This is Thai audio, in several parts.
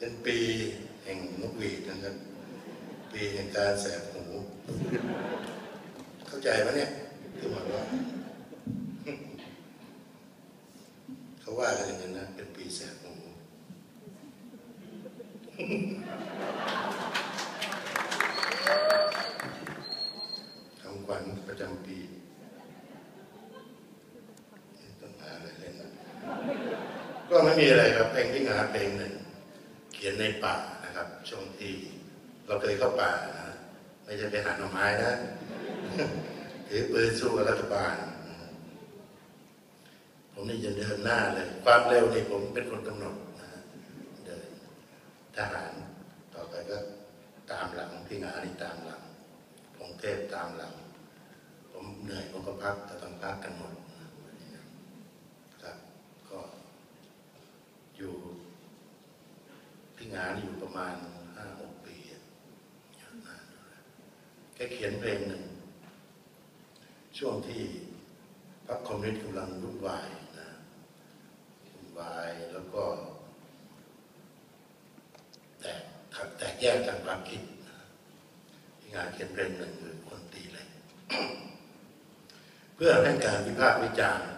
เป็นปีแห่งนกหวีดนะครับปีแห่งการแสบหูเข้าใจไหมเนี่ยคือหมายว่าเขาว่ากันอย่างนั้นนะเป็นปีแสบหูคำขวัญประจำปีต้องหาอะไรเล่นนะก็ไม่มีอะไรครับเพลงที่งานเพลงหนึ่งเขียนในป่านะครับช่วงที่เราเคยเข้าป่านะไม่ใช่ไปหาหน่อไม้นะถือปืนสู้กับรัฐบาลผมนี่จะเดินหน้าเลยความเร็วนี่ผมเป็นคนกำหนดนะเดินทหารต่อไปก็ตามหลังพี่งานี่ตามหลังพงเทพตามหลังผมเหนื่อยผมก็พักแต่ต้องพักกันหมดครับก็อยู่พี่งานี่อยู่ประมาณ5-6 ปีแกเขียนเพลงหนึ่งช่วงที่พรรคคอมมิวนิสต์กำลังวุ่นวายนะวุ่นวายแล้วก็แตกแยกทางความคิดที่งานเขียนเพลงหนึ่งคือคนตีเหล็ก เพื่อให้การวิพากษ์วิจารณ์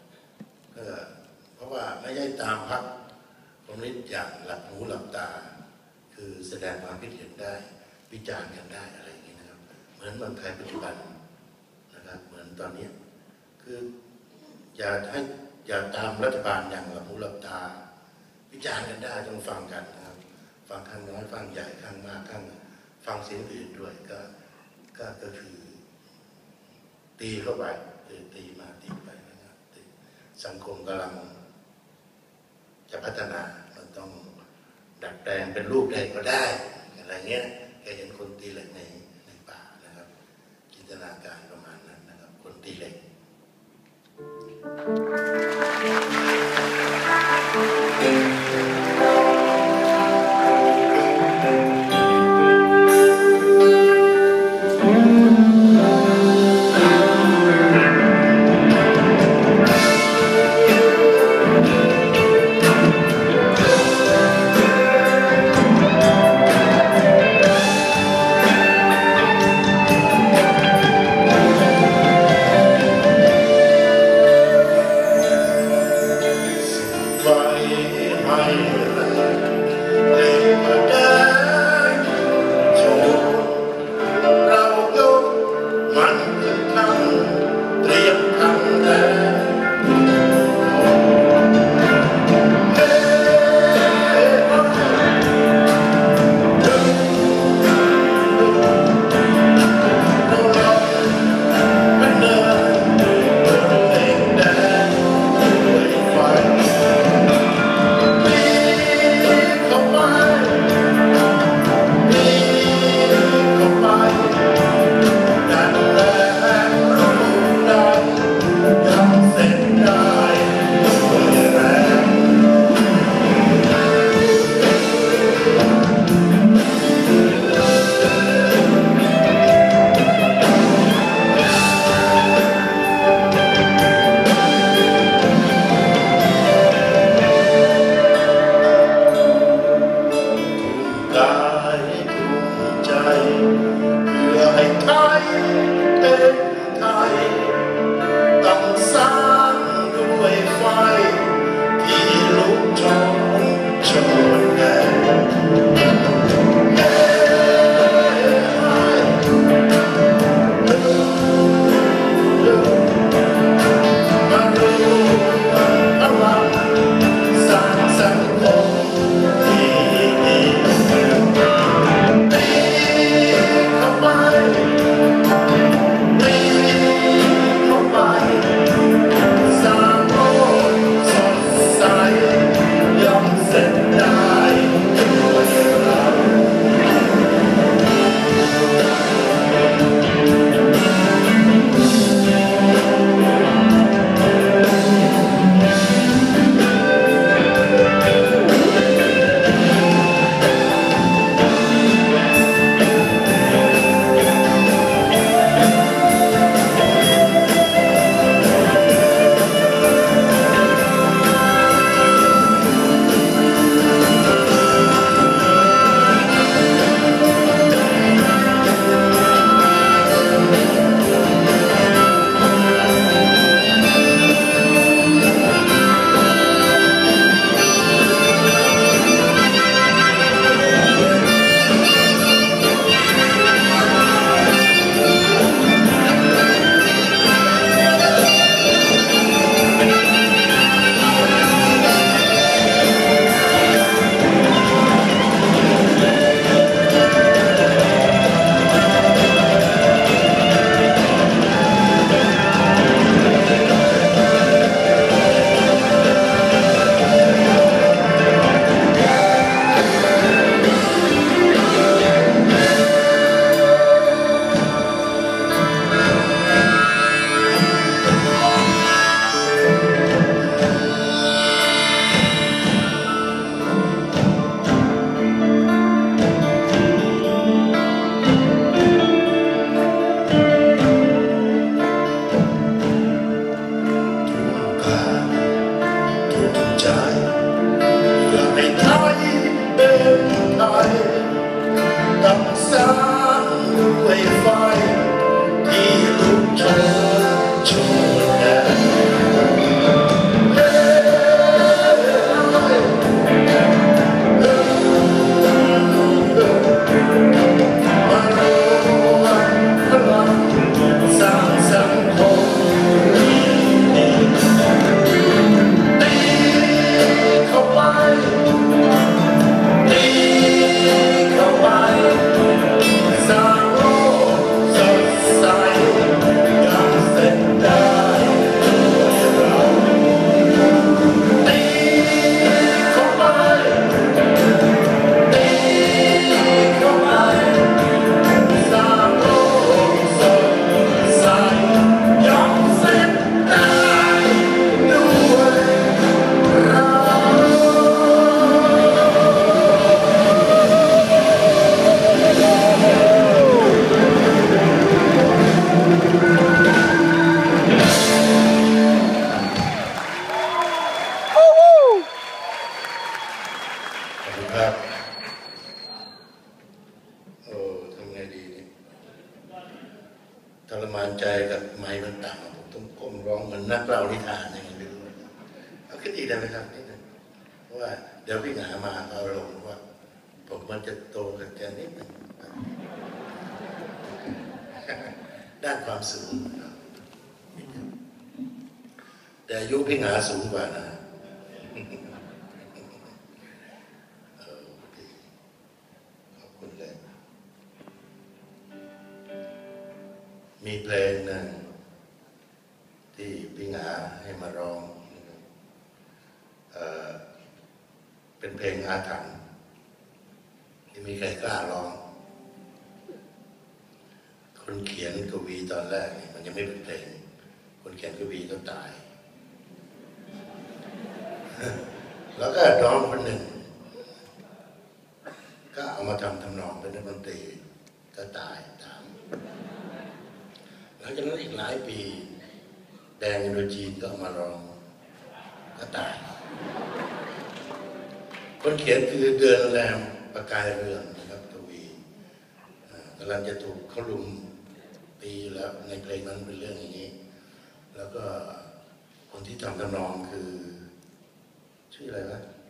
เพราะว่าไม่ได้ตามพรรคคอมมิวนิสต์อย่างหลับหูหลับตาคือแสดงความคิดเห็นได้วิจารณ์กันได้อะไรอย่างนี้นะครับเหมือนเมืองไทยปัจจุบันนะครับเหมือนตอนนี้คืออย่าตามรัฐบาลอย่างหลับหูหลับตาวิจารณ์กันได้ต้องฟังกันนะครับฟังข้างน้อยฟังใหญ่ข้างมากข้างฟังเสียงอื่นด้วยก็คือตีเข้าไปตีมาตีไปนะครับสังคมกำลังจะพัฒนามันต้องดัดแปลงเป็นรูปใดก็ได้อะไรเงี้ยแกเห็นคนตีเหล็กในป่านะครับจินตนาการประมาณนั้นนะครับคนตีเหล็กางด้วยไฟที่ลุกโชนชูแดงมาโรงพลังสร้างสังคมตีเข้าไปตีเข้าไปสร้างโลกสดใสอย่างเส้นได้ด้วยเราตีเข้าไปตีเข้าไปสร้างโลกสดใสอย่างเส้นได้ด้วยเรา ขอบคุณครับโอ้ทำไงดีนี่ทรมานใจกับไม้มันต่างผมต้องก้มร้องเหมือนนักเล่านิทานยังไงไม่รู้เอาขึ้นอีกได้ไหมครับนิดนึงเพราะว่าเดี๋ยวพี่หนามาเอาลงว่าผมมันจะโตกับแกนิดนึงด้านความสูงแต่อายุพี่หนาสูงกว่านะขอบคุณเลยมีเพลงหนึ่งที่พี่หนาให้มาร้องเป็นเพลงอาถรรพ์ที่มีใครกล้าร้องคนเขียนกวีตอนแรกมันยังไม่เป็นเพลงคนเขียนกวีก็ตายแล้วก็ร้องคนหนึ่งก็เอามาทำทำนองเป็นนักดนตรีก็ตายตามหลังจากนั้นอีกหลายปีแดงอินโดจีนก็เอามาร้องก็ตายคนเขียนคือเดือนแรมประกายเรืองนะครับกวีกำลังจะถูกเขาลุมตีแล้วในเพลงนั้นเป็นเรื่องอย่างนี้แล้วก็คนที่ทำทำนองคือชื่ออะไรวะ